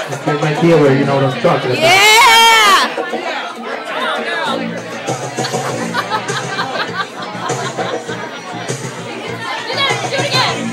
Okay, my dealer, you know what I'm talking about. Yeah! Do it again.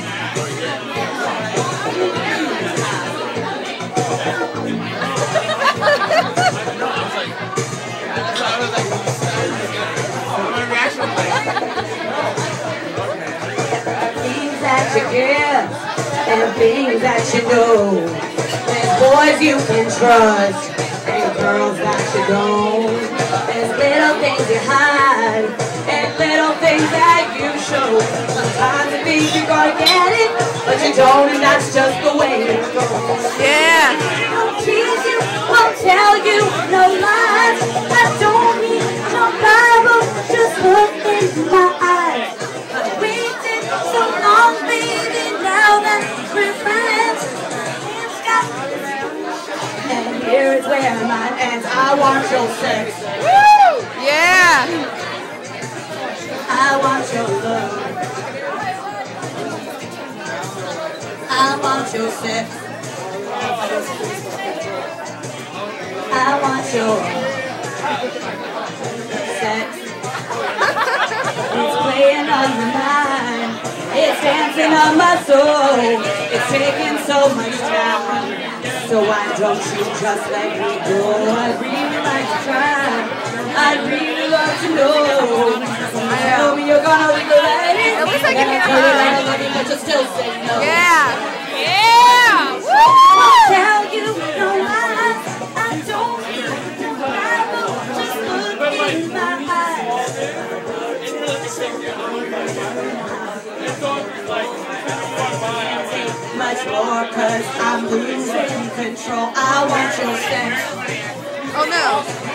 Things that you give and things that you know. There's boys you can trust and girls that you don't. There's little things you hide and little things that you show. Sometimes you think you're gonna get it, but you don't, and that's just the way it goes. Yeah. I'll tease you, I'll tell you no lies. I don't need no Bible, just look in my eyes. We've been so long, baby, now that we're friends. And here is where mine ends. I want your sex. Woo! Yeah. I want your love. I want your sex. I want your sex. It's playing on my mind. It's dancing on my soul. It's taking so much time. So why don't you just let me go? I'd really like to try. I'd really love to know. Tell me you're gonna regret it. At least I can hear tell you that I her. love you, but you still say no. Yeah. Yeah. Woo! I'll tell you no lies. I don't need no Bible. Just look in my eyes. Much more, cause I'm losing control. I want your sex. Oh no.